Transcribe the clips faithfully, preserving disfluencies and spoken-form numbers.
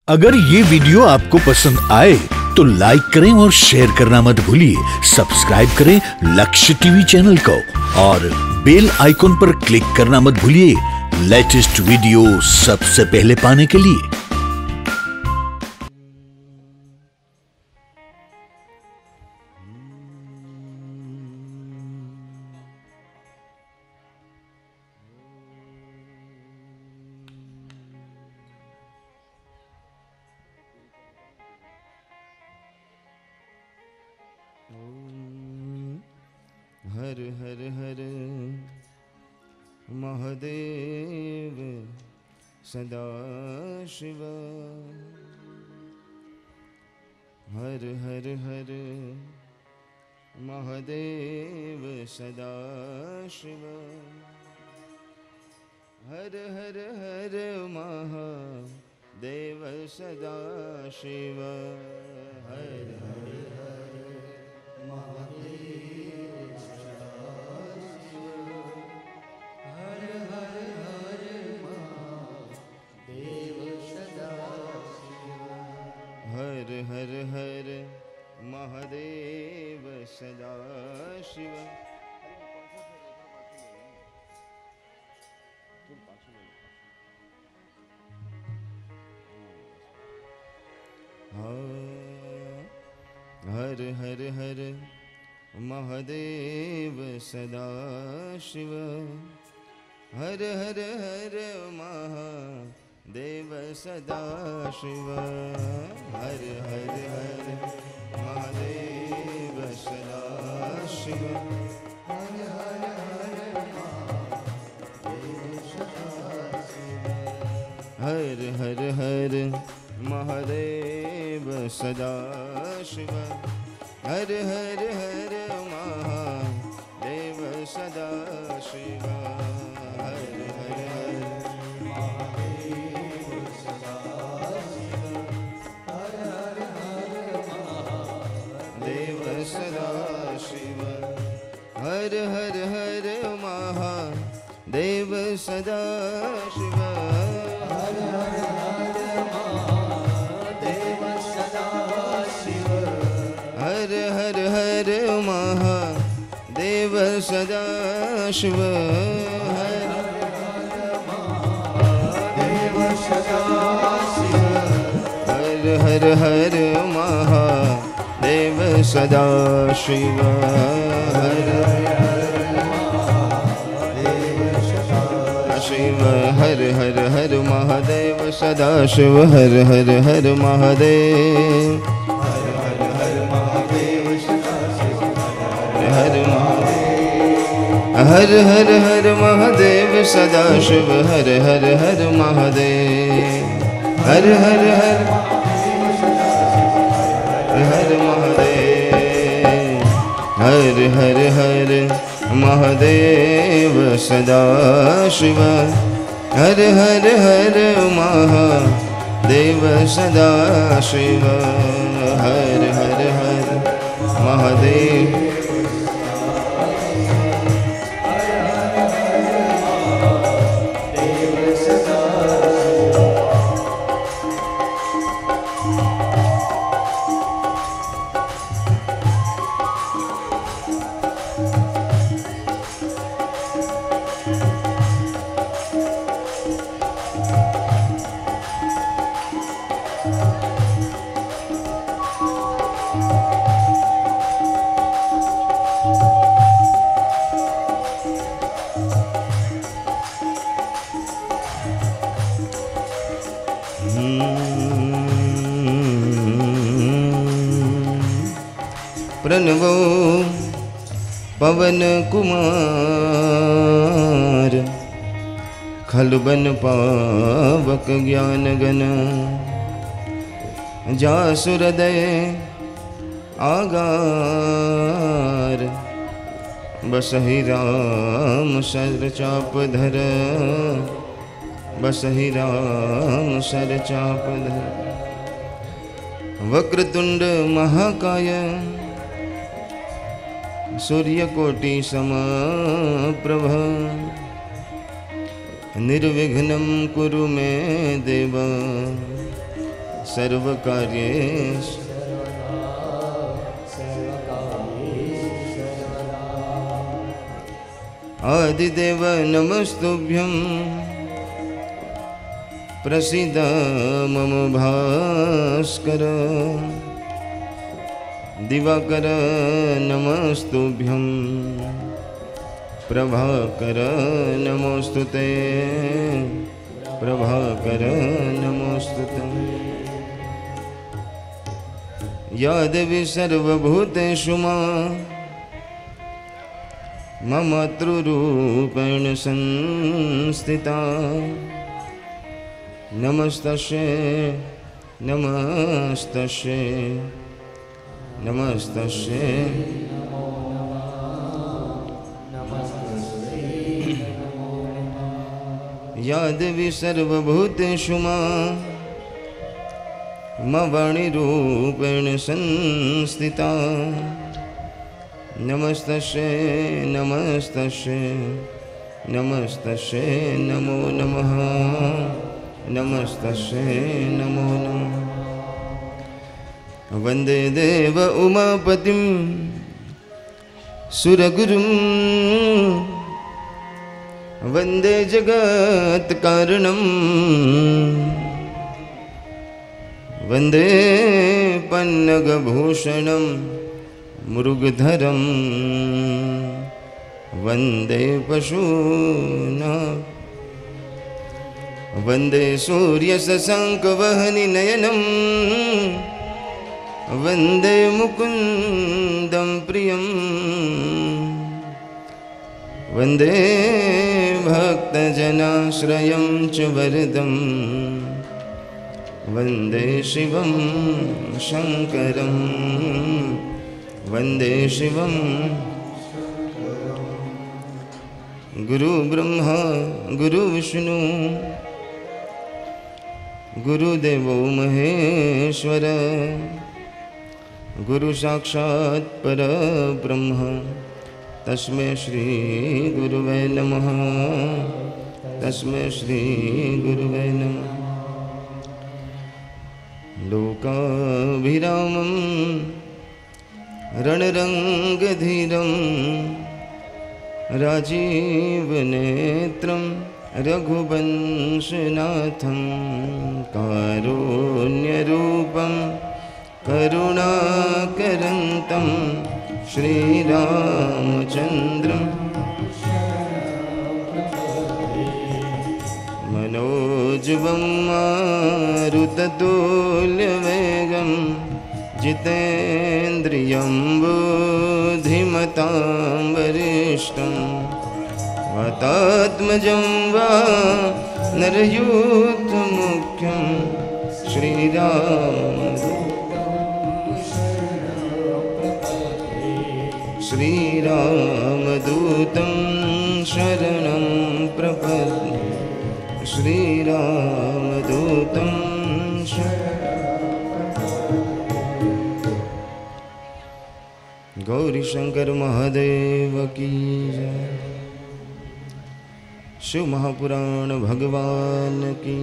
अगर ये वीडियो आपको पसंद आए तो लाइक करें और शेयर करना मत भूलिए। सब्सक्राइब करें लक्ष्य टीवी चैनल को और बेल आइकॉन पर क्लिक करना मत भूलिए लेटेस्ट वीडियो सबसे पहले पाने के लिए। हर हर हर महादेव सदा शिव। हर हर हर महादेव सदा शिव। हर हर हर महादेव सदा शिव। हर हर हर महादेव हर हर हर महादेव सदा शिव। हर हर हर महादेव सदा शिव। हर हर हर महादेव सदा शिव। हर हर हर महादेव सदा शिव। हर हर हर महादेव सदा शिव। हर हर हर महादेव सदा शिव। हर हर हर महादेव सदा शिव। हर हर हर महादेव सदा शिव। हर हर हर महादेव सदा शिव। हर हर हर महादेव सदा शिव। हर हर हर महादेव सदा शिव। हर हर हर महादेव सदा शिव। हर हर हर महादेव सदा शिव। हर शिव। हर हर हर महादेव सदा शिव। हर हर हर महादेव। हर हर हर महादेव सदा शिव। हर हर हर हर महादेव सदा शिव। हर हर हर महादेव। हर हर हर हर महादेव। हर हर हर महादेव सदा शिव। हर हर हर महादेव सदा शिव। हर हर हर महादेव। प्रणवो पवन कुमार खलबन पावक ज्ञान गण। जासु हृदय आगार बसहि राम सर चाप धर। बसहि राम सर चाप धर। वक्रतुंड महाकाय सूर्यकोटि समप्रभ। निर्विघ्नं कुरु मे देव सर्वकार्येषु आदिदेव नमस्तुभ्यं प्रसीद मम भास्कर दिवाकर नमस्तुभ्यं प्रभाकर नमोस्तुते प्रभाकर नमोस्तुते या देवी सर्वभूतेषु मम मातृरूपेण संस्थिता नमस्तस्यै नमस्तस्यै नमस्तस्यै या देवी सर्वभूतेषु मम वाणीरूपेण संस्थिता नमस्तस्यै नमस्तस्यै नमस्तस्यै नमो नमः नमस्तस्यै नमो नमः वन्दे देव उमापतिं सुरगुरुं वन्दे जगत्कारणं वन्दे पन्नगभूषणं मृगधरं वन्दे पशूनां वन्दे सूर्यशशाङ्कवहनिनयनं वन्दे मुकुन्दं प्रियं वन्दे भक्तजनाश्रयं च वरदं वन्दे शिवं शङ्करं वन्दे शिवं गुरु ब्रह्मा गुरु विष्णु गुरुदेवो महेश्वर गुरु साक्षात् परब्रह्म तस्मै श्री गुरुवे नमः तस्मै श्री गुरुवे नमः लोकाभिरामं रणरङ्गधीरं राजीवनेत्रं रघुवंशनाथं कारुण्यरूपं करुणाकरन्तं श्रीरामचन्द्रं मनोजवं मारुततुल्यवेगं जितेन्द्रियं बुद्धिमतां वरिष्ठं वातात्मजं वा नरयूथमुख्यं श्रीराम श्रीरामदूतं शरणं प्रपद्ये श्रीरामदूतं गौरी शंकर महादेव की जय। शिव महापुराण भगवान की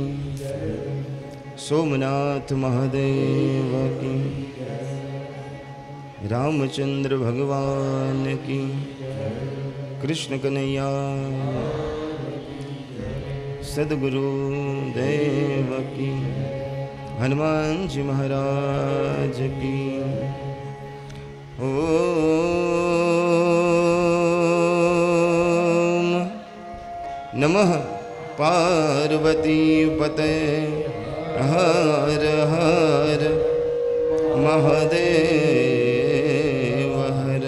सोमनाथ महादेव की रामचंद्र भगवान की कृष्ण कन्हैया सद्गुरु देव की हनुमान जी महाराज की ओम नमः पार्वती पते हर हर महादेव हर।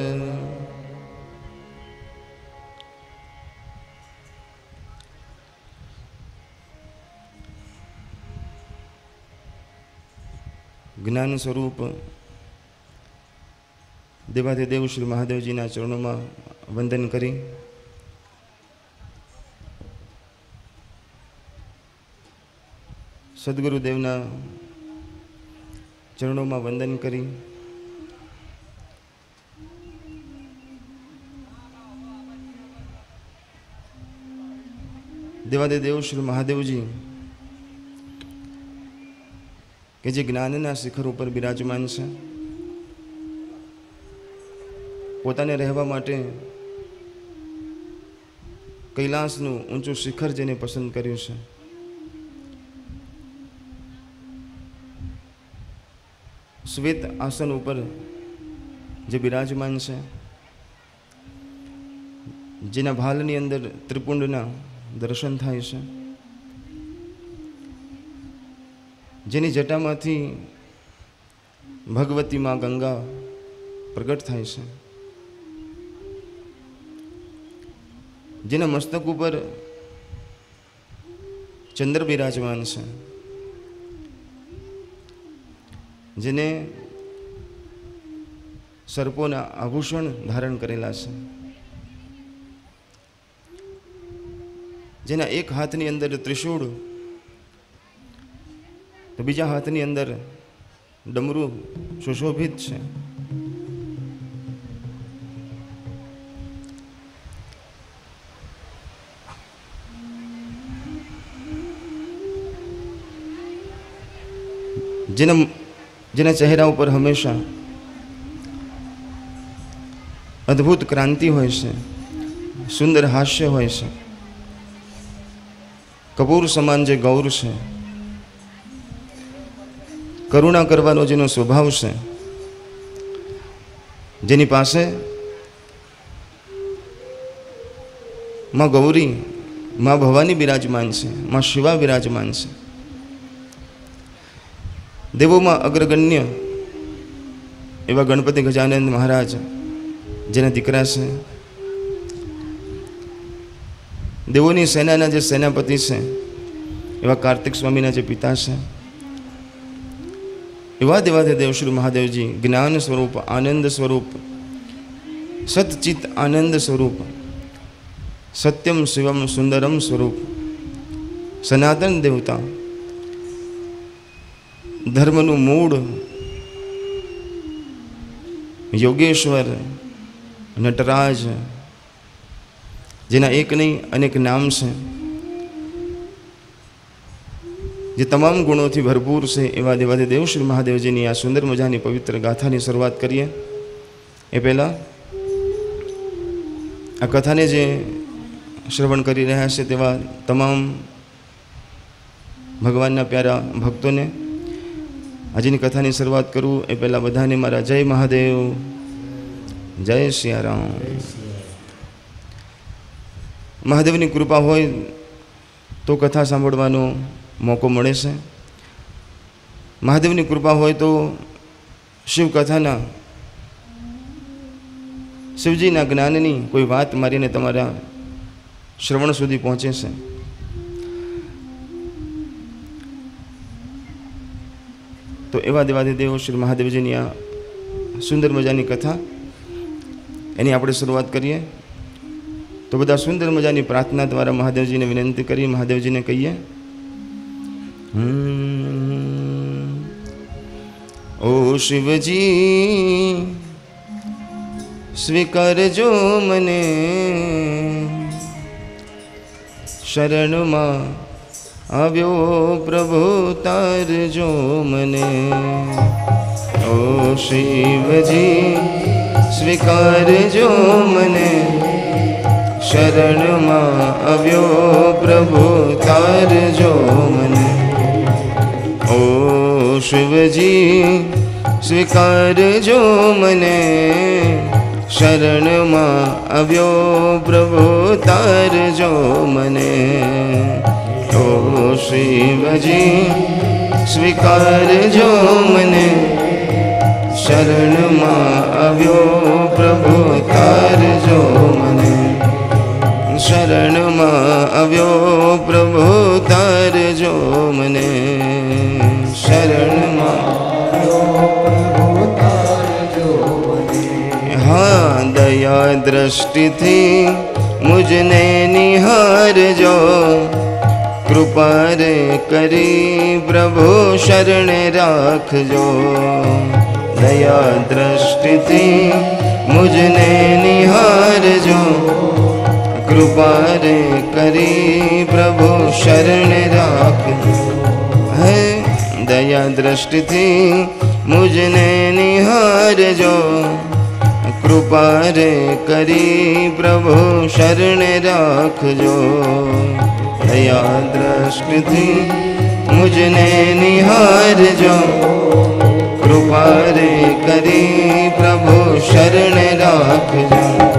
ज्ञान स्वरूप देवाधिदेव श्री महादेवजीना चरणों में वंदन करी सद्गुरुदेवना चरणों में वंदन करी देवाधिदेव श्री महादेवजी કે જે જ્ઞાનના શિખર ઉપર બિરાજમાન છે, પોતાને રહેવા માટે કૈલાસનું ઊંચું શિખર જેને પસંદ કર્યું છે, શ્વેત આસન ઉપર જે બિરાજમાન છે, જેના ભાલની અંદર ત્રિપુંડના દર્શન થાય છે, જેની જટામાંથી ભગવતી માં ગંગા પ્રગટ થાય છે, જેના મસ્તક ઉપર ચંદ્ર બિરાજમાન છે, જેને સર્પોના આભૂષણ ધારણ કરેલા છે, જેના એક હાથની અંદર ત્રિશૂળ તો બીજા હાથની અંદર ડમરું સુશોભિત છે, જેના જેના ચહેરા ઉપર હંમેશા અદ્ભુત ક્રાંતિ હોય છે, સુંદર હાસ્ય હોય છે, કપૂર સમાન જે ગૌર છે, કરુણા કરવાનો જેનો સ્વભાવ છે, જેની પાસે માં ગૌરી, માં ભવાની બિરાજમાન છે, માં શિવા બિરાજમાન છે, દેવોમાં અગ્રગણ્ય એવા ગણપતિ ગજાનંદ મહારાજ જેના દીકરા છે, દેવોની સેનાના જે સેનાપતિ છે એવા કાર્તિક સ્વામીના જે પિતા છે, એવા દેવાધિદેવ શ્રી મહાદેવજી જ્ઞાન સ્વરૂપ, આનંદ સ્વરૂપ, સતચિત આનંદ સ્વરૂપ, સત્યમ શિવમ સુંદરમ સ્વરૂપ, સનાતન દેવતા, ધર્મનું મૂળ, યોગેશ્વર, નટરાજ, જેના એક નહીં અનેક નામ છે, જે તમામ ગુણોથી ભરપૂર છે, એવા દેવાધિદેવ શ્રી મહાદેવજીની આ સુંદર મજાની પવિત્ર ગાથાની શરૂઆત કરીએ. એ પહેલાં આ કથાને જે શ્રવણ કરી રહ્યા છે તેવા તમામ ભગવાનના પ્યારા ભક્તોને આજની કથાની શરૂઆત કરું એ પહેલાં બધાને મારા જય મહાદેવ, જય સિયારામ. મહાદેવની કૃપા હોય તો કથા સાંભળવાનો મોકો મળે છે. મહાદેવની કૃપા હોય તો શિવકથાના, શિવજીના જ્ઞાનની કોઈ વાત મારીને તમારા શ્રવણ સુધી પહોંચે છે. તો એવા દેવાધિદેવ શ્રી મહાદેવજીની આ સુંદર મજાની કથા એની આપણે શરૂઆત કરીએ. તો બધા સુંદર મજાની પ્રાર્થના દ્વારા મહાદેવજીને વિનંતી કરી મહાદેવજીને કહીએ, ઓ શિવજી સ્વીકારજો મને, શરણમાં આવ્યો પ્રભુ તારજો મને. ઓ શિવજી સ્વીકારજો મને, શરણમાં આવ્યો પ્રભુ તારજો મને. ઓ શિવજી સ્વીકારજો મને, શરણમાં આવ્યો પ્રભુ તારજો મને. ઓ શિવજી સ્વીકારજો મને, શરણમાં આવ્યો પ્રભુ તારજો મને. શરણમાં આવ્યો પ્રભુ તારજો મને. શરણમાં હા દયા દ્રષ્ટિથી મુજને નિહારજો, કૃપા રે કરી પ્રભુ શરણ રાખજો. દયા દ્રષ્ટિથી મુજને નિહારજો, કૃપા રે કરી પ્રભુ શરણ રાખજો. હે दया दृष्टि थी मुझने निहारजो, कृपा रे करी प्रभु शरण राखजो। दया दृष्टि थी मुझने निहारजो, कृपा रे करी प्रभु शरण राखजो।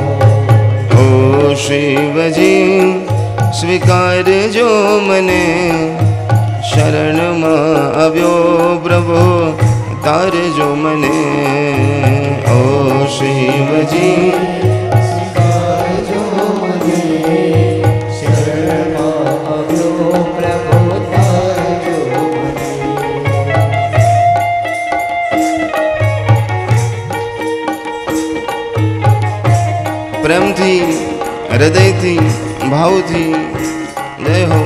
ओ शिव जी स्वीकार जो मने, शरण में आव्यो प्रभु तार जो मने। ओ शिव जी स्वीकार जो मने, शरण में आव्यो प्रभु तार जो मने। प्रेम थी, हृदय थी, भाव थी जय हो।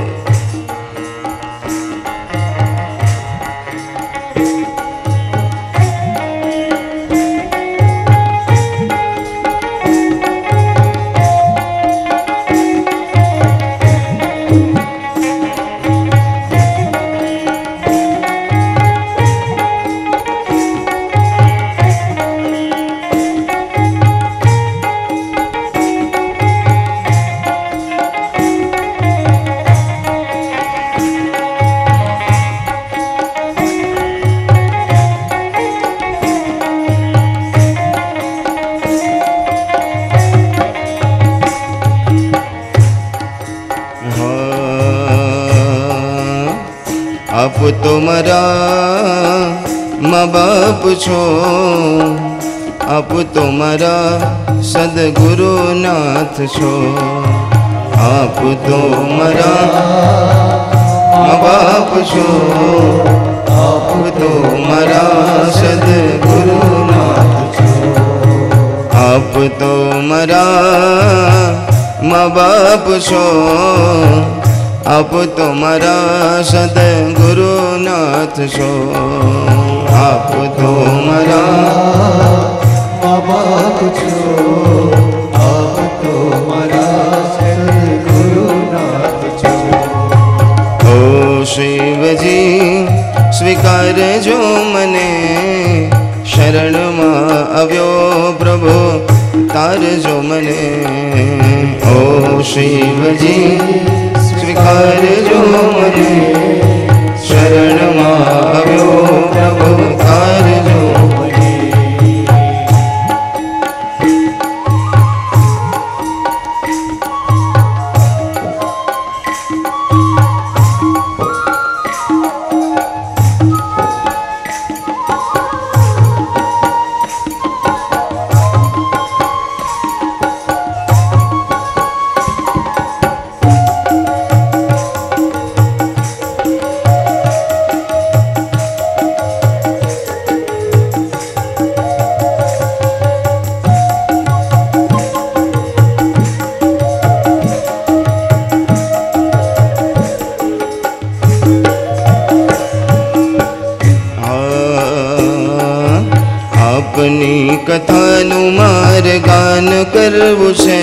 आप तो मरा माँ बाप छो, आप तो मरा सदगुरु नाथ छो। आप तो मरा माँ बाप छो, आप तो मरा सदगुरु नाथ छो। आप तो मरा माँ बाप छो, आप तो मरा सदगुरु नाथ छो। आप तो मरा माँ बाप छो, आप तो मरा सदगुरु नाथ छो। ओ शिव जी स्वीकार जो मने, शरण में आव्यो प्रभु तार जो मने। ओ शिव जी स्वीकार जो मने, शरण में आव्यो प्रभु तार जो मने। अपनी कथानु मार गान करवु छे,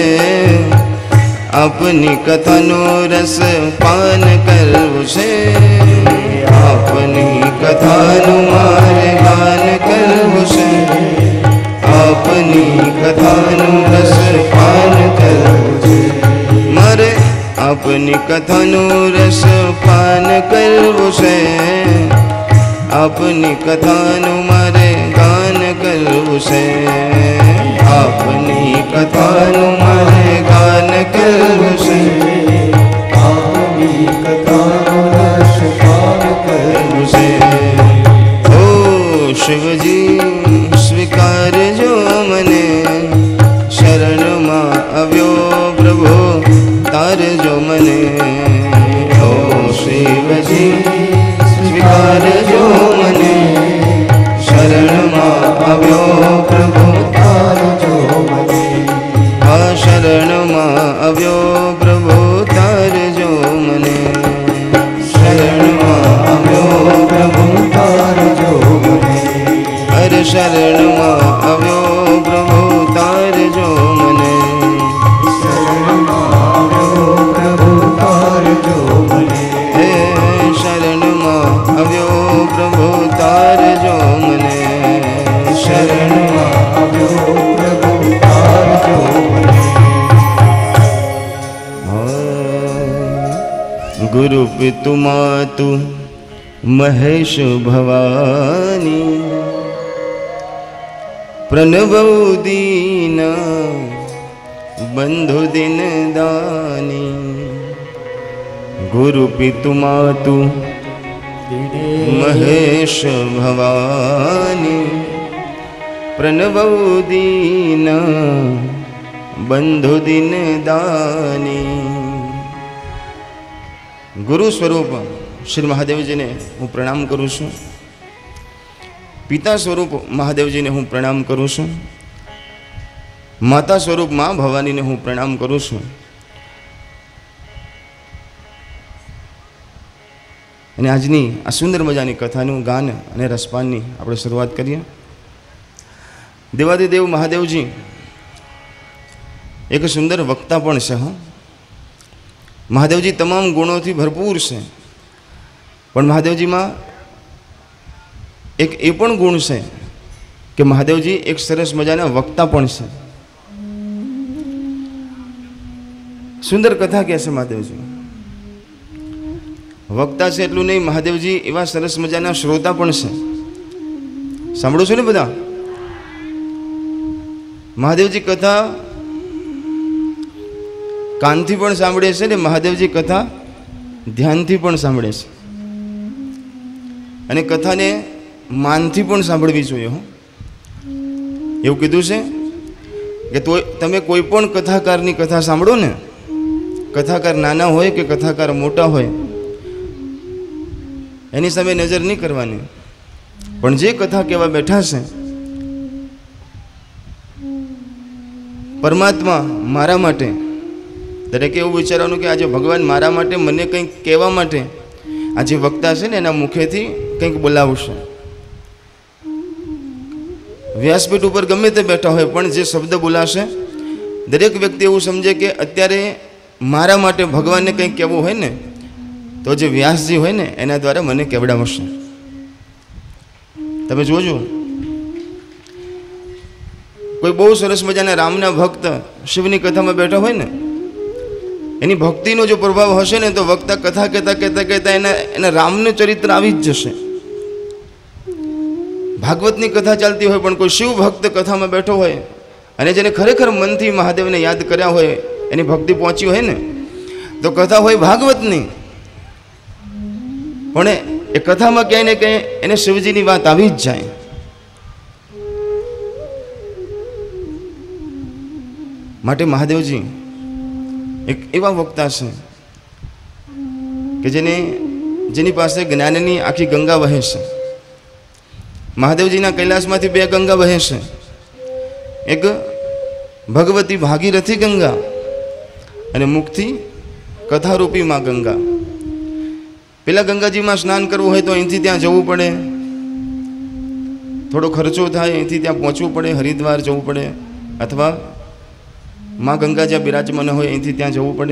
अपनी कथानु रस पान करवु छे। अपनी कथानु मार गान करवु छे, अपनी कथानु रस पान करवु छे। मारे अपनी कथानु रस पान करवु छे, अपनी कथानु मारे गान करवु छे। अपनी कथानु मारे गान करवु छे, अपनी कथानु रस पान करवु छे। ओ शिव जी स्वीकार जो मने, शरण में आव्यो प्रभु तार जो मने। ओ शिव जी स्वीकार जो मने, शरण में आव्यो प्रभु तार जो मने। हाँ शरण में आव्यो प्रभु तार जो मने, शरण में आव्यो प्रभु तार जो मने। अरे शरण में आव्यो प्रभु तार जो मने, शरण में आव्यो प्रभु तार जो मने। हे शरण में आव्यो प्रभु पितु मातु महेश भवानी प्रणवौ दीन बंधु दिन दानी गुरु पितु मातु महेश भवानी प्रणवौ दीन बंधु दिन दानी। गुरु स्वरूप श्री महादेव जी ने हूँ प्रणाम करूँ छूँ। पिता स्वरूप महादेव जी ने हूँ प्रणाम करूँ छूँ। माता स्वरूप माँ भवानी ने हूँ प्रणाम करूँ छूँ। અને આજની આ સુંદર મજાની કથાનું ગાન અને રસપાનની આપણે શરૂઆત કરીએ। દેવાદિદેવ મહાદેવજી એક સુંદર વક્તા પણ છે। હા, મહાદેવજી તમામ ગુણોથી ભરપૂર છે, પણ મહાદેવજીમાં એક એ પણ ગુણ છે કે મહાદેવજી એક સરસ મજાના વક્તા પણ છે। સુંદર કથા કહે છે મહાદેવજી। વક્તા છે એટલું નહીં, મહાદેવજી એવા સરસ મજાના શ્રોતા પણ છે। સાંભળો છો ને બધા? મહાદેવજી કથા કાનથી પણ સાંભળે છે ને મહાદેવજી કથા ધ્યાનથી પણ સાંભળે છે, અને કથાને માનથી પણ સાંભળવી જોઈએ। હો, એવું કીધું છે કે તો તમે કોઈ પણ કથાકારની કથા સાંભળો ને, કથાકાર નાના હોય કે કથાકાર મોટા હોય, એની સામે નજર નહીં કરવાની, પણ જે કથા કહેવા બેઠા છે પરમાત્મા મારા માટે, દરેકે એવું વિચારવાનું કે આજે ભગવાન મારા માટે મને કંઈક કહેવા માટે આ જે વક્તા છે ને એના મુખેથી કંઈક બોલાવશે। વ્યાસપીઠ ઉપર ગમે તે બેઠા હોય પણ જે શબ્દ બોલાશે દરેક વ્યક્તિ એવું સમજે કે અત્યારે મારા માટે ભગવાનને કંઈક કહેવું હોય ને તો જે વ્યાસજી હોય ને એના દ્વારા મને કેવડાવશે। તમે જોજો, કોઈ બહુ સરસ મજાના રામના ભક્ત શિવની કથામાં બેઠા હોય ને, એની ભક્તિનો જો પ્રભાવ હશે ને તો વક્તા કથા કહેતા કહેતા કહેતા એના એના રામનું ચરિત્ર આવી જ જશે। ભાગવતની કથા ચાલતી હોય પણ કોઈ શિવ ભક્ત કથામાં બેઠો હોય અને જેને ખરેખર મનથી મહાદેવને યાદ કર્યા હોય, એની ભક્તિ પહોંચી હોય ને, તો કથા હોય ભાગવતની પણ એ કથામાં ક્યાંય ને ક્યાંય એને શિવજીની વાત આવી જ જાય। માટે મહાદેવજી એક એવા વક્તા છે કે જેને જેની પાસે જ્ઞાનની આખી ગંગા વહે છે। મહાદેવજીના કૈલાસમાંથી બે ગંગા વહે છે, એક ભગવતી ભાગીરથી ગંગા અને મુખથી કથારૂપી માં ગંગા। પેલા ગંગાજીમાં સ્નાન કરવું હોય તો અહીંથી ત્યાં જવું પડે, થોડો ખર્ચો થાય, અહીંથી ત્યાં પહોંચવું પડે, હરિદ્વાર જવું પડે, અથવા માં ગંગા જ્યાં બિરાજમાન હોય અહીંથી ત્યાં જવું પડે,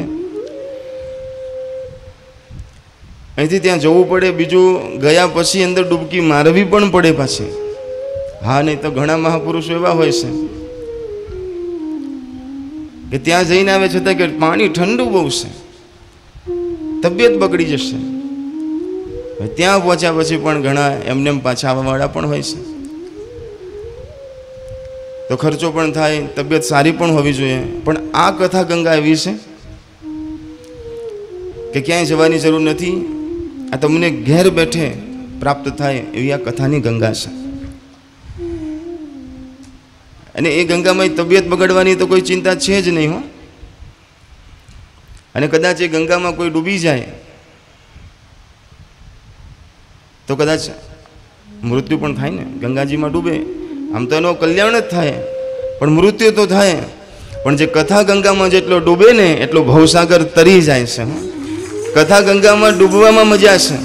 અહીંથી ત્યાં જવું પડે। બીજું ગયા પછી અંદર ડૂબકી મારવી પણ પડે પાછી। હા, નહીં તો ઘણા મહાપુરુષો એવા હોય છે કે ત્યાં જઈને આવે છતાં કે પાણી ઠંડુ બહુ છે, તબિયત બગડી જશે। ત્યાં પહોંચ્યા પછી પણ ઘણા એમને એમ પાછા આવવાવાળા પણ હોય છે, તો ખર્ચો પણ થાય, તબિયત સારી પણ હોવી જોઈએ। પણ આ કથા ગંગા એવી છે કે ક્યાંય જવાની જરૂર નથી, આ તમને ઘેર બેઠે પ્રાપ્ત થાય એવી આ કથાની ગંગા છે। અને એ ગંગામાં તબિયત બગડવાની તો કોઈ ચિંતા છે જ નહીં। હો, અને કદાચ એ ગંગામાં કોઈ ડૂબી જાય તો કદાચ મૃત્યુ પણ થાય ને। ગંગાજીમાં ડૂબે આમ તો એનો કલ્યાણ જ થાય, પણ મૃત્યુ તો થાય। પણ જે કથા ગંગામાં જેટલો ડૂબે ને એટલો ભવસાગર તરી જાય છે। કથા ગંગામાં ડૂબવામાં મજા છે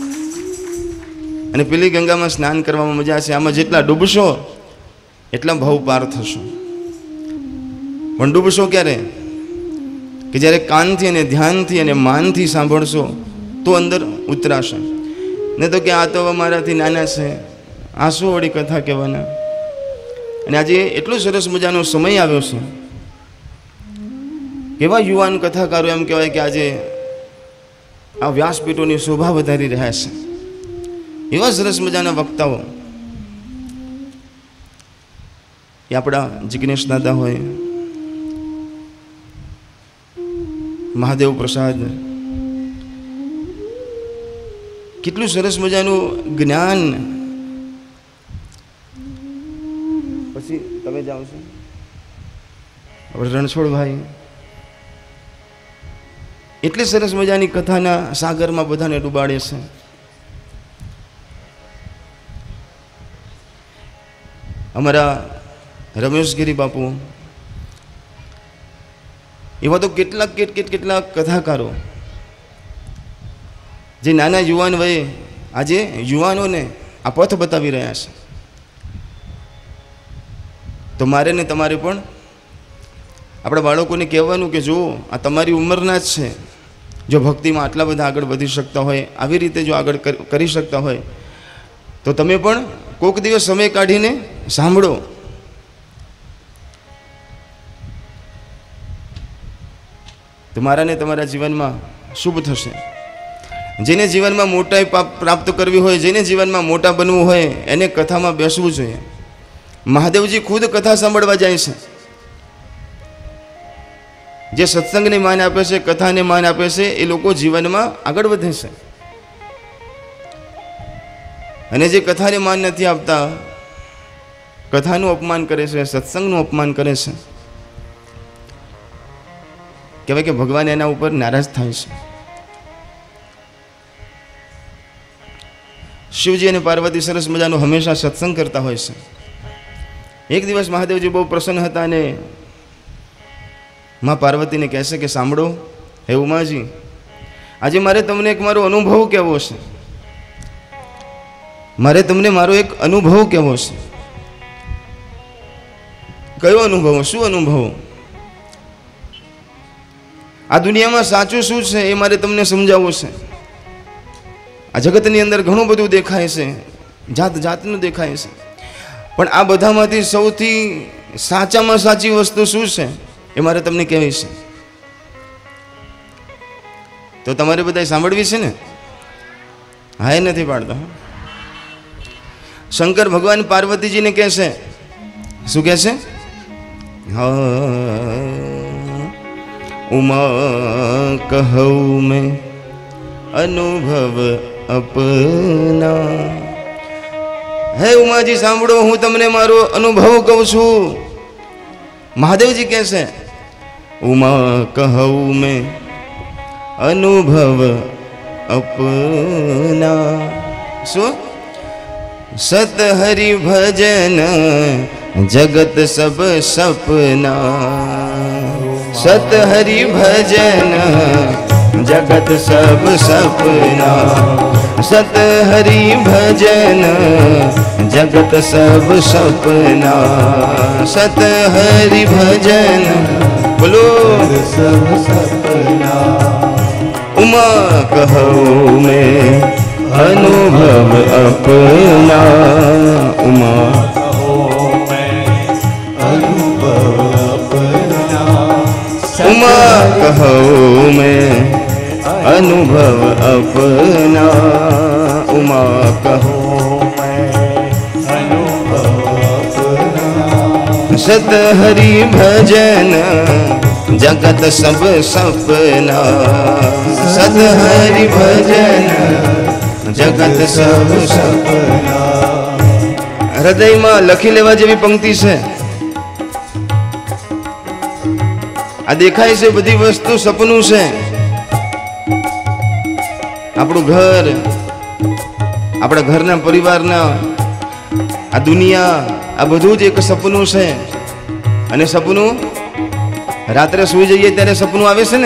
અને પેલી ગંગામાં સ્નાન કરવામાં મજા છે। આમાં જેટલા ડૂબશો એટલા ભાવ પાર થશો। પણ ડૂબશો ક્યારે? કે જ્યારે કાનથી અને ધ્યાનથી અને માનથી સાંભળશો તો અંદર ઉતરાશે, નહીં તો કે આ તો મારાથી નાના છે, આ શું વળી કથા કહેવાના। અને આજે એટલો સરસ મજાનો સમય આવ્યો છે, કેવા યુવાન કથાકારો એમ કહેવાય કે આજે આ વ્યાસપીઠોની શોભા વધારી રહ્યા છે। એવા સરસ મજાના વક્તાઓ એ આપણા જિગ્નેશ દાદા હોય, મહાદેવ પ્રસાદ, કેટલું સરસ મજાનું જ્ઞાન। પછી તમે જાઓ છો આપણે રણછોડભાઈ, એટલી સરસ મજાની કથાના સાગરમાં બધાને ડૂબાડે છે। અમારા રમેશગીરી બાપુ, એવા તો કેટલાક કેટ કેટલાક કથાકારો જે નાના યુવાન વયે આજે યુવાનોને આ પથ બતાવી રહ્યા છે। તો મારે ને તમારે પણ આપણા બાળકોને કહેવાનું કે જો આ તમારી ઉંમરના જ છે, જો ભક્તિમાં આટલા બધા આગળ વધી શકતા હોય, આવી રીતે જો આગળ કરી શકતા હોય, તો તમે પણ કોઈક દિવસ સમય કાઢીને સાંભળો। તમારા ને તમારા જીવનમાં શુભ થશે। જેને જીવનમાં મોટાઈ પ્રાપ્ત કરવી હોય, જેને જીવનમાં મોટા બનવું હોય, એને કથામાં બેસવું જોઈએ। મહાદેવજી ખુદ કથા સાંભળવા જાય છે। જે સત્સંગને માન આપે છે, કથાને માન આપે છે, એ લોકો જીવનમાં આગળ વધે છે। અને જે કથાને માન નથી આપતા, કથાનું અપમાન કરે છે, સત્સંગનું અપમાન કરે છે, કહેવાય કે ભગવાન એના ઉપર નારાજ થાય છે। શિવજી અને પાર્વતી સરસ મજાનો હંમેશા સત્સંગ કરતા હોય છે। એક દિવસ મહાદેવજી બહુ પ્રસન્ન હતા અને માં પાર્વતીને કહેશે કે સાંભળો હે ઉમાજી, આજે મારે તમને એક મારો અનુભવ કહેવો છે, મારે તમને મારો એક અનુભવ કહેવો છે। કયો અનુભવ? શું અનુભવ? આ દુનિયામાં સાચું શું છે એ મારે તમને સમજાવવું છે। આ જગતની અંદર ઘણું બધું દેખાય છે, જાત જાતનું દેખાય છે, પણ આ બધામાંથી સૌથી સાચામાં સાચી વસ્તુ શું છે એ મારે તમને કહેવી છે। તો તમારે બધા સાંભળવી છે ને? હા, એ નથી પાડતા। શંકર ભગવાન પાર્વતીજીને કહેશે, શું કહેશે? હા ઉમા કહું મેં અનુભવ अपना। હે ઉમાજી સાંભળો, હું તમને મારો અનુભવ કહું છું। મહાદેવજી કહેશે, ઉમા કહું મેં અનુભવ अपना। શું? સત હરિ ભજન જગત સબ સપના। સત હરિ ભજન जगत सब सपना। सत हरि भजन जगत सब सपना। सत हरि भजन बोलो सब सपना। उमा कहो मैं अनुभव अपना। उमा कहो मैं अनुभव अपना। उमा कहो मैं अनुभव अपना। उमा कहो मैं अनुभव अपना। सत हरि भजन जगत सब सपना। सत हरि भजन जगत सब सपना। हृदय में लखी लेवा जेवी पंक्ति है। आ देखाय से बधी वस्तु सपनु है। આપણું ઘર, આપણા ઘરના પરિવારના, આ દુનિયા, આ બધું જ એક સપનું છે। અને સપનું રાત્રે સૂઈ જઈએ ત્યારે સપનું આવે છે ને,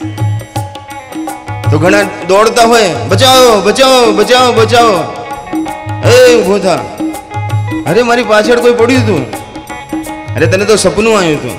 તો ઘણા દોડતા હોય, બચાવો બચાવો બચાવો બચાવો, એ ઊભો થા, અરે મારી પાછળ કોઈ પડ્યું હતું, અરે તને તો સપનું આવ્યું હતું।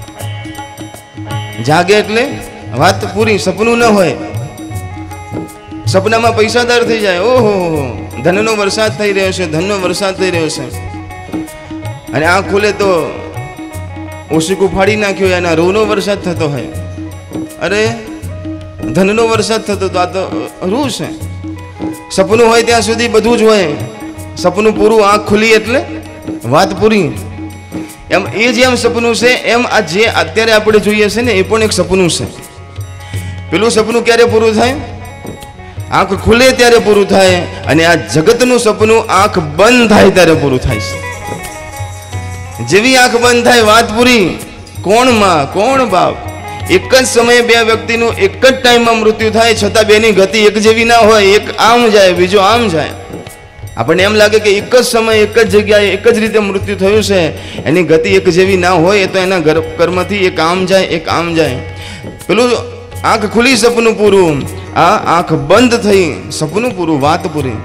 જાગે એટલે વાત પૂરી, સપનું ન હોય। સપનામાં પૈસાદાર થઈ જાય, ઓહો ધનનો વરસાદ થઈ રહ્યો છે, ધનનો વરસાદ થઈ રહ્યો છે, અને આ ખુલે તો ઓશીકું ફાડી નાખ્યો, એના રોનો વરસાદ થતો હોય। અરે ધનનો વરસાદ થતો તો આ તો રૂ છે. સપનું હોય ત્યાં સુધી બધું જ હોય. સપનું પૂરું, આંખ ખુલી એટલે વાત પૂરી. એમ એ જે એમ સપનું છે એમ આ જે અત્યારે આપણે જોઈએ છે ને એ પણ એક સપનું છે. પેલું સપનું ક્યારે પૂરું થાય? આંખ ખુલે ત્યારે પૂરું થાય. અને આ જગતનું સપનું આંખ બંધ થાય ત્યારે પૂરું થાય છે. જેવી આંખ બંધ થાય વાત પૂરી. કોણ માં, કોણ બાપ? એક જ સમયે બે વ્યક્તિનું એક જ ટાઈમમાં મૃત્યુ થાય, છતાં બેની ગતિ એક જેવી ના હોય. એક આમ જાય, બીજો આમ જાય. આપણને એમ લાગે કે એક જ સમયે એક જ જગ્યાએ એક જ રીતે મૃત્યુ થયું છે, એની ગતિ એક જેવી ના હોય. એ તો એના કર્મથી એક આમ જાય, એક આમ જાય. પેલું આંખ ખુલી સપનું પૂરું, આ આંખ બંધ થઈ સપનું પૂરું, વાત પૂરી.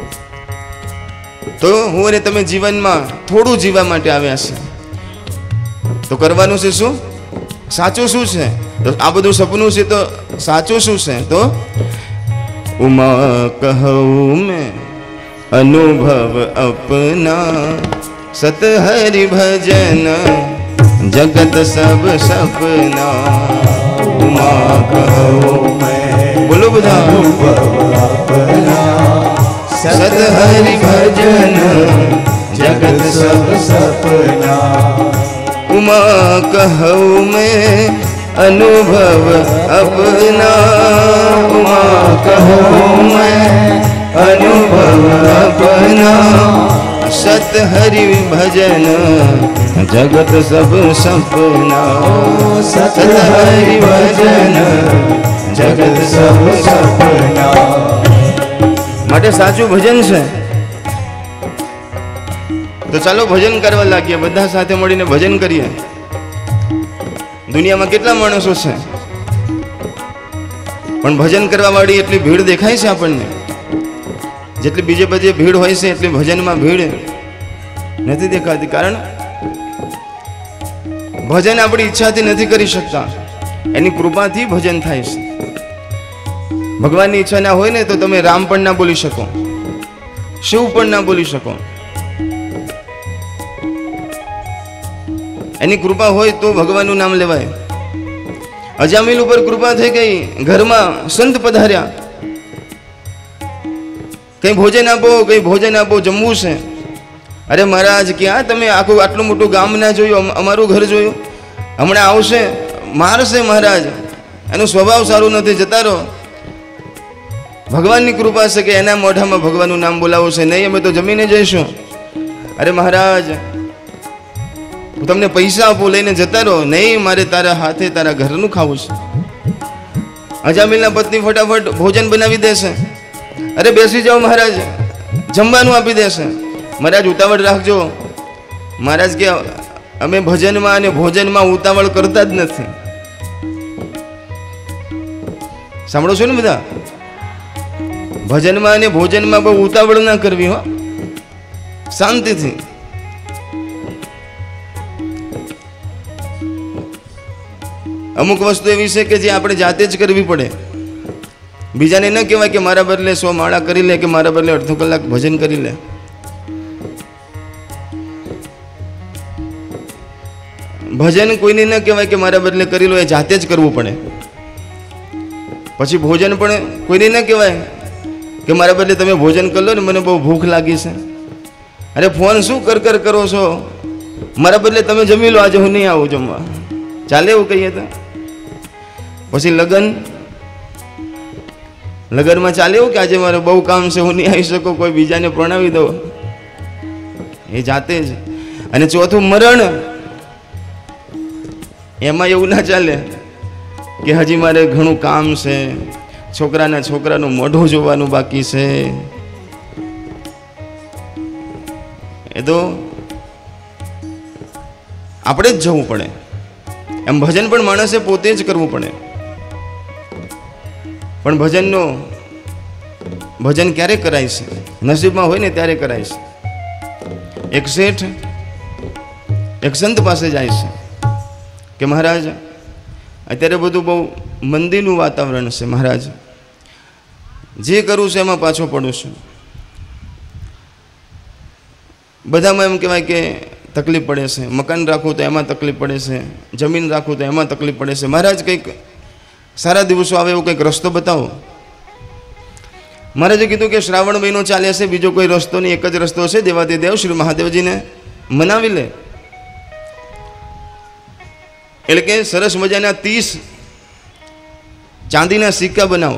તો હું અને તમે જીવનમાં થોડું જીવવા માટે આવ્યા છે, તો કરવાનું છે શું? સાચું શું છે? તો આ બધું સપનું છે, તો સાચું શું છે? તો ઉમા કહું મેં अनुभव अपना, सत हरि भजन जगत सब सपना. उमा कहो मैं बोलो बधा अनुभव अपना, सत हरि भजन जगत सब सपना. उमा कहो मैं अनुभव अपना, उमा कहो मैं अनुभव अपना, सत हरि भजन जगत सब सपना. सत हरि भजन जगत सब सपना. માટે સાચું ભજન છે. તો ચાલો ભજન કરવા લાગીએ, બધા સાથે મળીને ભજન કરીએ. દુનિયામાં કેટલા માણસો છે, પણ ભજન કરવા વાળી એટલી ભીડ દેખાય છે આપણને. જેટલી બીજે બધે ભીડ હોય છે એટલી ભજનમાં ભીડ નથી દેખાતી. કારણ ભજન આપણી ઈચ્છાથી નથી કરી શકતા, એની કૃપાથી ભજન થાય છે. ભગવાનની ઈચ્છા ના હોય ને તો તમે રામ પણ ના બોલી શકો, શિવ પણ ના બોલી શકો. એની કૃપા હોય તો ભગવાનનું નામ લેવાય. અજામિલ ઉપર કૃપા થઈ ગઈ, ઘરમાં સંત પધાર્યા, કઈ ભોજન આપો, કઈ ભોજન આપો, જમવું છે. અરે મહારાજ, ક્યાં તમે આખું આટલું મોટું ગામ ના જોયું, અમારું ઘર જોયું, હમણાં આવશે મારશે મહારાજ, એનો સ્વભાવ સારું નથી, જતા રહો. ભગવાનની કૃપા છે કે એના મોઢામાં ભગવાનનું નામ બોલાવવું છે, નહીં અમે તો જમીને જઈશું. અરે મહારાજ, હું તમને પૈસા આપું, લઈને જતા રહો. નહીં, મારે તારા હાથે તારા ઘરનું ખાવું છે. અજામિલના પત્ની ફટાફટ ભોજન બનાવી દેશે. અરે બેસી જાઓ મહારાજ, જમવાનું આપી દેશે. મહારાજ ઉતાવળ રાખજો. મહારાજ કે અમે ભજનમાં અને ભોજનમાં ઉતાવળ કરતા જ નથી. સાંભળો છો ને બધા? ભજનમાં અને ભોજનમાં બહુ ઉતાવળ ના કરવી હો, શાંતિથી. અમુક વસ્તુ એવી છે કે જે આપણે જાતે જ કરવી પડે. બીજાને ન કહેવાય કે મારા બદલે સો માળા કરી લે, કે મારા બદલે અડધો કલાક ભજન કરી લે. ભજન કોઈને ન કહેવાય કે મારા બદલે કરી લો, એ જાતે જ કરવું પડે. પછી ભોજન પણ કોઈને ન કહેવાય કે મારા બદલે તમે ભોજન કરી લો ને, મને બહુ ભૂખ લાગી છે. અરે ફોન શું કર કર કરો છો, મારા બદલે તમે જમી લો, આજે હું નહીં આવું જમવા. ચાલે એવું કહીએ તો? પછી લગ્ન લગ્નમાં ચાલે એવું કે આજે મારે બહુ કામ છે, હું નહીં આવી શકું, કોઈ બીજાને પ્રણાવી દો, એ જાતે જ. અને ચોથું મરણ, એમાં એવું ના ચાલે કે હજી મારે ઘણું કામ છે, છોકરાના છોકરાનું મોઢું જોવાનું બાકી છે. એ તો આપણે જ જવું પડે. એમ ભજન પણ માણસે પોતે જ કરવું પડે. પણ ભજનનો ભજન ક્યારે કરાય છે? નસીબમાં હોય ને ત્યારે કરાય છે. એક શેઠ એક સંત પાસે જાય છે કે મહારાજ, અત્યારે બધું બહુ મંદીનું વાતાવરણ છે, મહારાજ જે કરું છે એમાં પાછો પડું છું. બધામાં એમ કહેવાય કે તકલીફ પડે છે, મકાન રાખવું તો એમાં તકલીફ પડે છે, જમીન રાખવું તો એમાં તકલીફ પડે છે. મહારાજ કંઈક सारा दिवसों आवे एवो कंईक रस्तो बतावो। महाराजे कीधुं के श्रावण महीनो चाले छे, बीजो कोई रस्तो नहीं, एक ज रस्तो छे, देवादिदेव श्री महादेवजी ने मनावी ले। एटले के सरस मजाना तीस चांदीना सिक्का बनावो।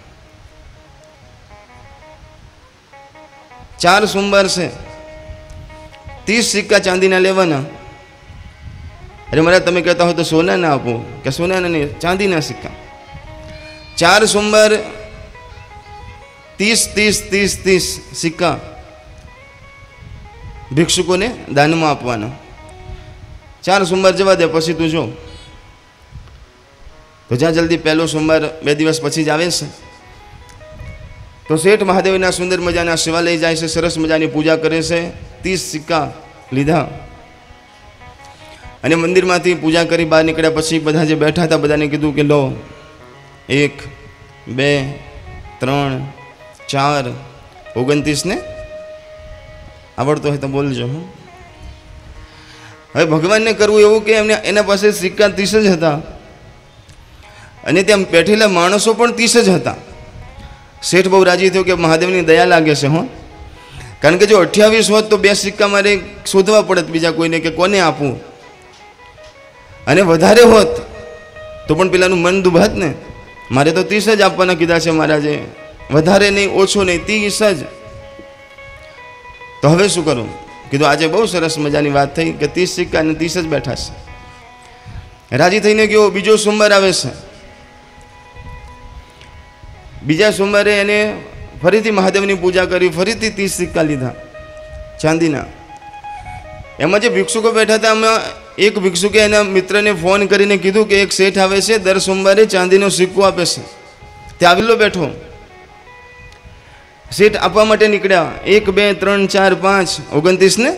चार सोमवार से तीस सिक्का चांदीना लेवाना। अरे मारा तमे कहता हो तो सोना ना आपो, के सोना ना नहीं, चांदीना सिक्का। चार सोमवार तीस तीस तीस तीस सिक्का भिक्षुकों ने दान में आपवाना। चार सोमवार जवा दे, पछी तू जो तो ज्यां जल्दी पहलो सोमवार बे दिवस पछी ज आवे छे। तो सेठ महादेवना सुंदर मजाना शिवालय जाए छे, सरस मजानी पूजा करे छे। तीस सिक्का लीधा अने मंदिर मांथी पूजा करी बहार निकळ्या पछी बधा जे बैठा था बधाने कीधुं के लो एक बे त्रण चार ओगणतीस ने आवड़तो है तो बोलजो। हवे भगवान ने करवुं एवुं के एमने एना पासे सिक्का तीस ज हता अने त्यां बेठेला माणसो पण तीस ज हता। सेठ बहु राजी थयो के महादेवनी दया लागे छे। हो कारण के जो अठावीस होत तो बे सिक्का मारे शोधवा पड़त बीजा कोईने के कोने आपू, अने वधारे होत तो पण पेलानुं मन दुभात ने। मारे तो तीस ज आपवाना कीधा छे महाराजे, वधारे नहीं ओछो नहीं, तीस ज। तो हवे शुं करूं? कीधुं आज बहु सरस मजानी वात थई के तीस सिक्का ने तीस ज बैठा छे। राजी थईने गयो। बीजो सोमवार आवे छे। बीजा सोमवारे एने फरीथी महादेवनी पूजा करी, फरीथी तीस सिक्का लीधा चांदीना। एमां जे भिक्षुको बैठा था एमां एक भिक्षुके एना मित्रने फोन करीने कीधुं के एक सेठ आवे छे, दर सोमवारे चांदीनो सिक्को आपे छे। त्यां आवेलो बैठो। सेठ आपवा माटे निकळ्या। एक बे त्रण चार पांच ओगणतीस ने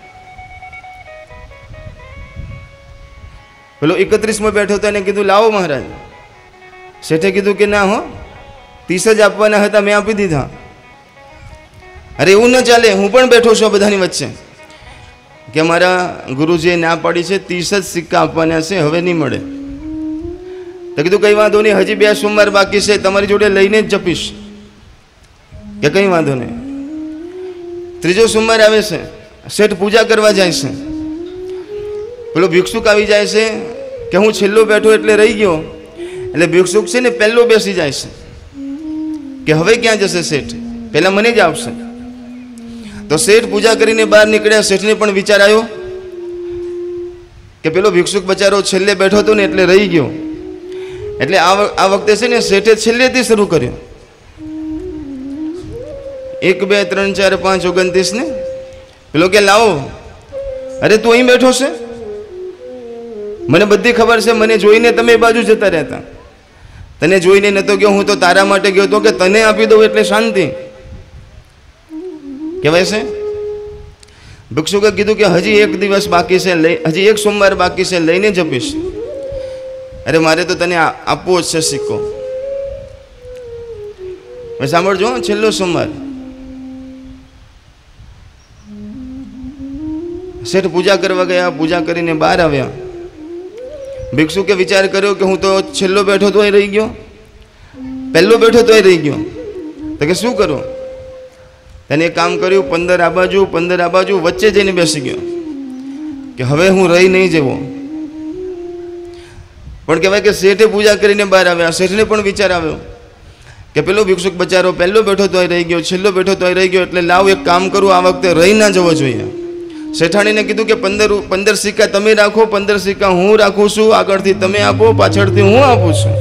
पेलो एकत्रीस में बैठो तो कीधुं लावो महाराज। सेठे कीधुं के ना हो, तीस ज आपवाना हता, मैं आपी दीधा। अरे एवुं न चाले, हूँ पण बैठो छुं बधानी वच्चे के मारा गुरुजीए ना पाड़ी छे तीस ज सिक्का आपवाना छे, हवे नहीं मळे। तो कीधुं कई वांधो नहीं, हजी बे सोमवार बाकी छे, तमारी जोडे लईने ज जपीश के कई वांधो नहीं। त्रीजो सोमवार आवे छे, सेठ पूजा करवा जाय छे। पेलो भिक्षुक आवी जाय छे के हूँ छेल्लो बैठो एटले रही गयो। एटले भिक्षुक छे ने पहेलो बेसी जाय छे के हवे क्यां जशे सेठ, पहेला मने ज आपशे। तो सेठ पूजा करीने बहार निकळ्या। सेठने पण विचार आव्यो के पेलो भिक्षुक बचारो छेल्ले बैठो तो ने एटले रही गयो। एटले आ वखते छे ने सेठे छेल्लेथी शरू कर्यो। एक बे त्रण चार पांच ओगणतीस ने पेलो के लावो। अरे तू अहीं बैठो छे, मने बधी खबर छे, मने जोईने तमे बाजू जता रहता। तने जोईने नतो गयो, हूँ तो तारा माटे गयो तो के तने आपी दઉં એટલે शांति कहेवाय छे। भिक्षुके कीधुं के हजी एक दिवस बाकी छे, हजी एक सोमवार बाकी छे, लईने जपीश। अरे मारे तो तने आपवो ज छे सिक्को। હવે સાંભળજો, છેલ્લો સોમવાર सेठ पूजा करवा गया। पूजा करीने बहार आव्या। भिक्षुके विचार कर्यो कि हूँ तो छेल्लो बैठो तो रही गयो, पहलो बैठो तो रही गयो, तो के शुं करूं? तने एक काम कर्युं, पंदर आ बाजू पंदर आ बाजू वच्चे जईने बेसी गयो कि हवे हूँ रही नहीं जवो। पण कहेवाय के सेठे पूजा करीने बहार आव्या। सेठने पण विचार आव्यो कि पेलो भिक्षुक बचारो पहलो बैठो तो रही गयो, छेल्लो बैठो तो रही गयो, एटले लाव एक काम करूं, आ वखते रही ना जवो जोईए। सेठाणी ने कीधुं के पंदर पंदर सिक्का तमे राखो, पंदर सिक्का हूँ राखું છું, આગળથી તમે આપો, પાછળથી હું આપું છું।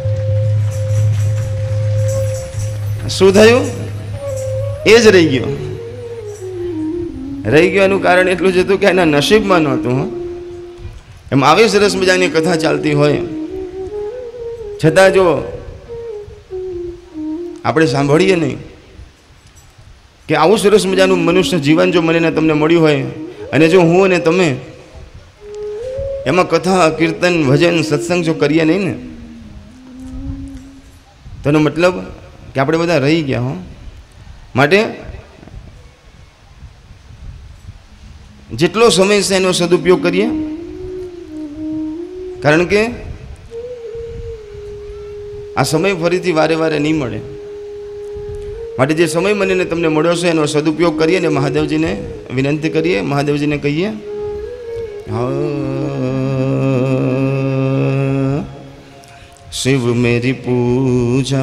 શું થયું? એ જ રહી ગયો। રહી ગયો એનું કારણ એટલું જ હતું કે એના નસીબમાં નહોતું। એમ આવી સરસ મજાની કથા ચાલતી હોય છતાં જો આપણે સાંભળીએ નહીં કે આવું સરસ મજાનું મનુષ્ય જીવન જો મને તમને મળ્યું હોય અને જો હું અને તમે એમાં કથા કીર્તન ભજન સત્સંગ જો કરીએ નહીં ને તો એનો મતલબ કે આપણે બધા રહી ગયા હો। માટે જેટલો સમય છે એનો સદુપયોગ કરીએ, કારણ કે आ समय फरीथी वारे वारे नहीं मळे। माटे जे समय मने तमने मळ्यो छे एनो सदुपयोग करिए ने महादेवजी ने विनंती करिए, महादेवजी ने कहिए शिव मेरी पूजा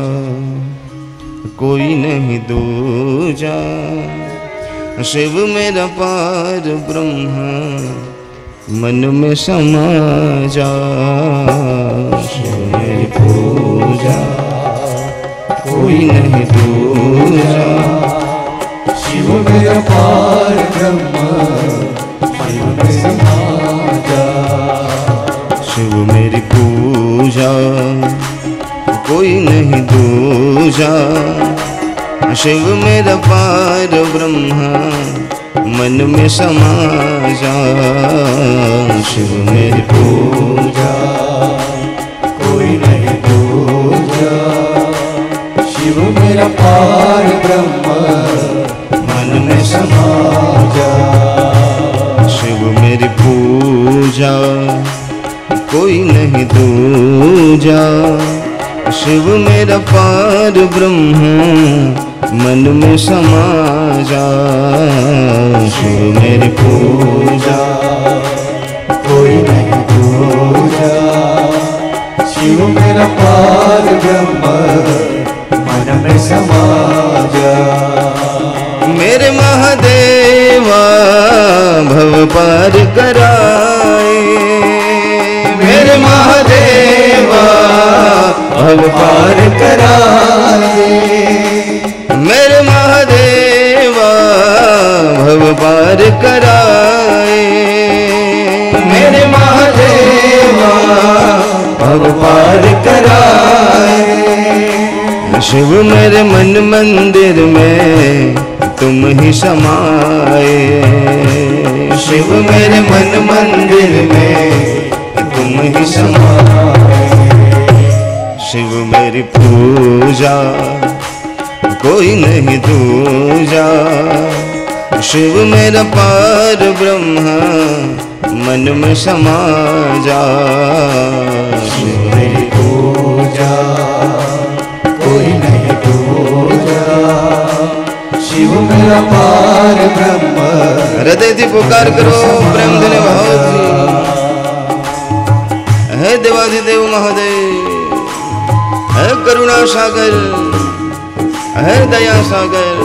कोई नहीं दूजा, शिव मेरा पार ब्रह्म मन में समा जा। शिव मेरी पूजा कोई नहीं दूजा, शिव मेरा पार ब्रह्म मन में समा जा। शिव मेरी पूजा कोई नहीं दूजा, शिव मेरा पार ब्रह्म मन में समा जा। शिव मेरी पूजा कोई नहीं दूजा, शिव मेरा पार ब्रह्म मन में समा जा। शिव मेरी पूजा कोई नहीं दूजा, शिव मेरा पार ब्रह्म मन में समा जा। शिव मेरी पूजा कोई नहीं दूजा, शिव मेरा पार ब्रह्म मन में समा जा। मेरे महादेवा भव पार कराए, मेरे महादेवा भव पार कराए, मेरे महादेवा भव पार कराए, मेरे महादेवा भव पार कराए। शिव मेरे मन मंदिर में तुम ही समाए, शिव मेरे मन मंदिर में तुम ही समाए। शिव मेरी पूजा कोई नहीं दूजा, शिव मेरा पार ब्रह्म मन में समा जा। शिव मेरी पूजा कोई नहीं दूजा, शिव मेरा पार ब्रह्म। हृदय थी पुकार करो प्रेम धने भाव थी। हे देवाधिदेव महादेव, हे करुणा सागर, हे दया सागर,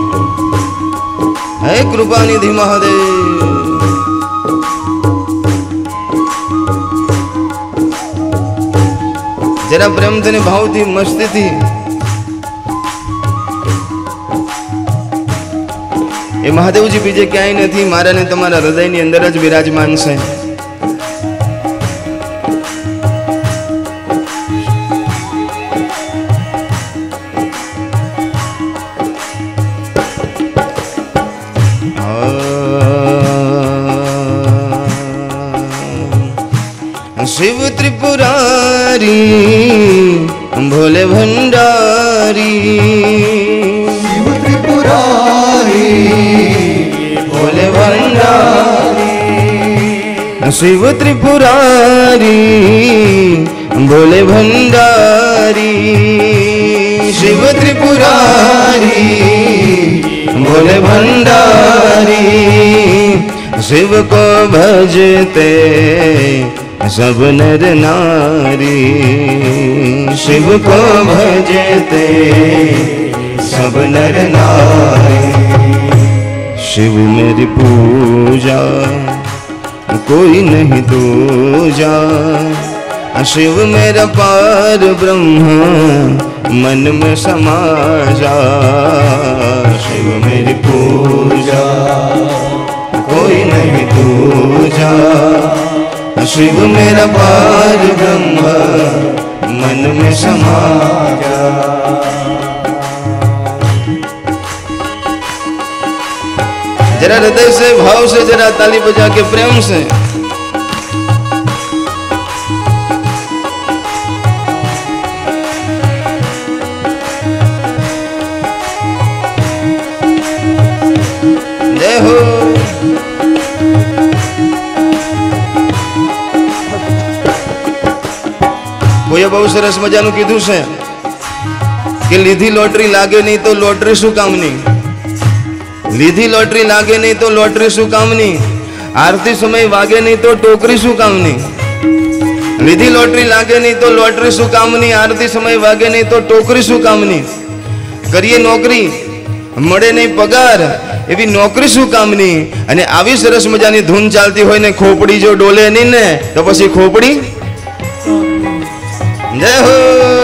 हे कृपा निधि महादेव। जरा प्रेम थने भाव थी, मस्ती थी। ए महादेव जी बीजे क्यांय नहीं, मारा ने तमारा हृदय नी अंदर ज विराजमान छे। शिव त्रिपुरारी भोले भंडारी, शिव त्रिपुरारी भोले भंडारी, शिव त्रिपुरारी भोले भंडारी, शिव त्रिपुरारी भोले भंडारी। शिव को भजते सब नर नारी, शिव को भजते सब नर नारी। शिव मेरी पूजा कोई नहीं दूजा, शिव मेरा पार ब्रह्म मन में समा जा। शिव मेरी पूजा कोई नहीं दूजा, शिव मेरा पार ब्रह्म मन में समा जा। जरा हृदय से भाव से जरा ताली बजा के प्रेम से जय हो। कोई बहु सरस मजानुं कीधुं छे के लीधी लॉटरी लागे नहीं तो लॉटरी शुं कामनी, लीधी लॉटरी लागे नहीं तो लॉटरी शुं कामनी, आरती समय वागे नहीं तो टोकरी शुं कामनी, लीधी लॉटरी लागे नहीं तो लॉटरी शुं कामनी, आरती समय वागे नहीं तो टोकरी शुं कामनी, करिए नौकरी मळे नहीं पगार एवी नौकरी शुं कामनी, अने आवी सरस मजानी धून चालती होय ने खोपड़ी जो डोले नहीं ने तो पछी खोपड़ी। जय हो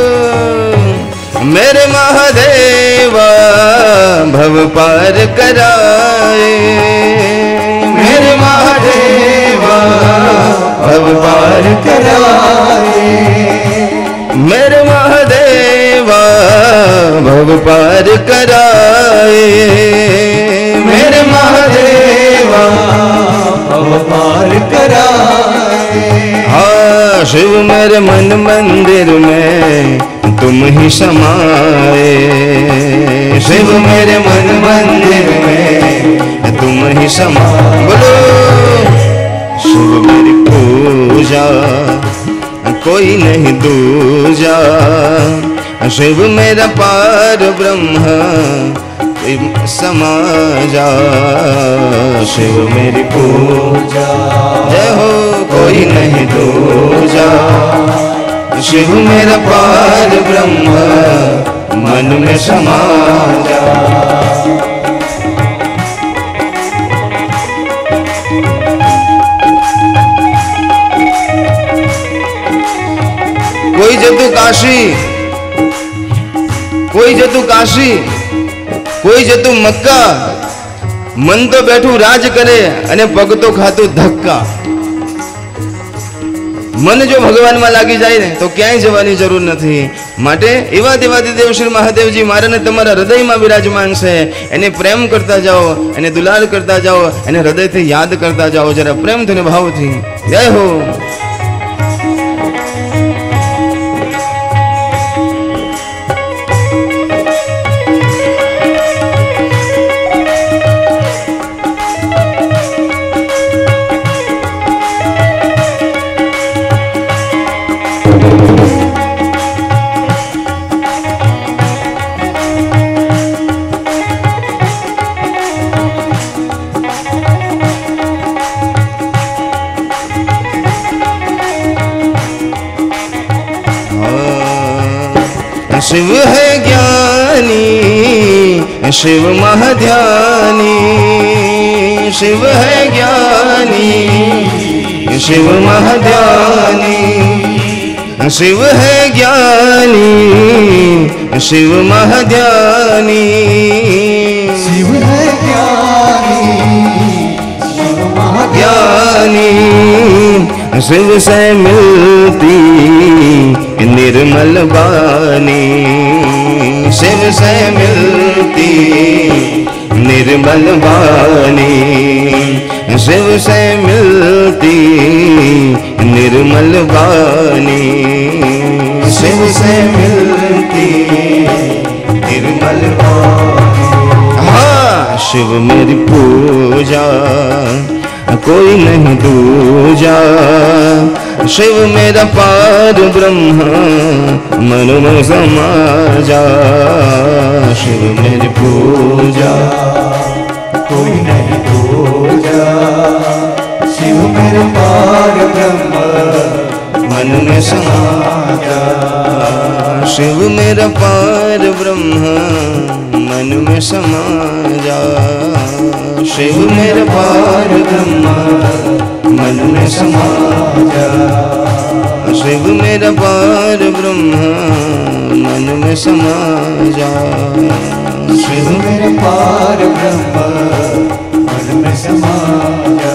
मेरे महादेव भव पार कराए, मेरे महादेव भव पार कराए, मेरे महादेव भव पार कराए, मेरे महादेव भव पार कराए। हाँ शिव मेरे मन मंदिर में तुम ही समाए, शिव मेरे मन मंदिर में तुम ही समा। बोलो शिव मेरी पूजा कोई नहीं दूजा, शिव मेरा पार ब्रह्म समा जा, शिव मेरी पूजा जय हो कोई नहीं दूजा, शिव मेरा पार ब्रह्म मन में समा जा। कोई जतु काशी, कोई जतु काशी, कोई जतु मक्का, मन तो बैठू राज करे अने पग तो खातू धक्का। मन जो भगवान में लागी जाए ने तो क्यांय जवानी जरूर नहीं। माटे एवा देवादिदेव श्री महादेवजी मारे ने तमारा हृदय में विराजमान छे, एने प्रेम करता जाओ, एने दुलार करता जाओ, एने हृदय थी याद करता जाओ, जरा प्रेम थी भाव थी। जय हो शिव है ज्ञानी शिव महाध्यानी, शिव है ज्ञानी शिव महाध्यानी, शिव है ज्ञानी शिव महाध्यानी, शिव है ज्ञानी शिव महाध्यानी, शिव से मिलती निर्मल वाणी, शिव से मिलती निर्मल वाणी, शिव से मिलती निर्मल वाणी, शिव से मिलती निर्मल वाणी। हाँ शिव मेरी पूजा कोई नहीं दूजा, शिव मेरा पार ब्रह्म मन में समा जा, शिव मेरी पूजा कोई नहीं दूजा, शिव मेरे पार ब्रह्म मन में समा जा, शिव मेरा पार ब्रह्म मन में समा जा, शिव मेरा पार ब्रह्म मन में समा जा, शिव मेरा पार ब्रह्म मन में समा जा, शिव मेरे पार ब्रह्म मन में समा जा।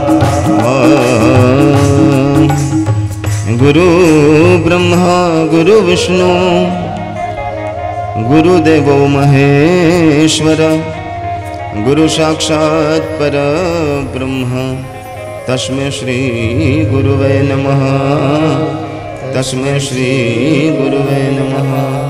गुरु ब्रह्मा गुरु विष्णु गुरुदेवो महेश्वर, गुरु साक्षात् परब्रह्म तस्मै श्री गुरुवे नमः, तस्मै श्री गुरुवे नमः।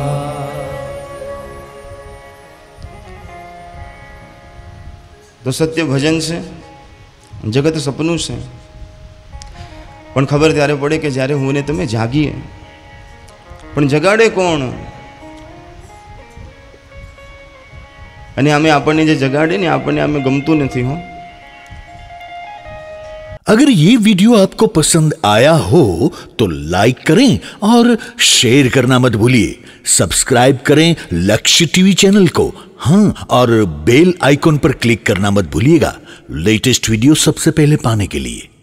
तो सत्य भजन से जगत सपनू से पण खबर त्यारे पड़े कि ज्यारे हुने तमे जागीए પણ જગાડે કોણ? અને અમે આપણને જે જગાડે ને આપણને અમે ગમતું નથી હો. अगर ये वीडियो आपको पसंद आया हो तो लाइक करें और शेयर करना मत भूलिए. सब्सक्राइब करें लक्ष्य टीवी चैनल को. हाँ, और बेल आइकॉन पर क्लिक करना मत भूलिएगा लेटेस्ट वीडियो सबसे पहले पाने के लिए.